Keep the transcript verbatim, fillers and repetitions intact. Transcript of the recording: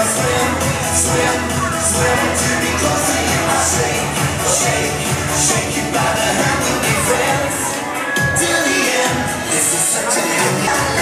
swim, swim, swim to be close to you. I'll shake, shake, shake you by the hand. We'll be friends till the end. This is such a happy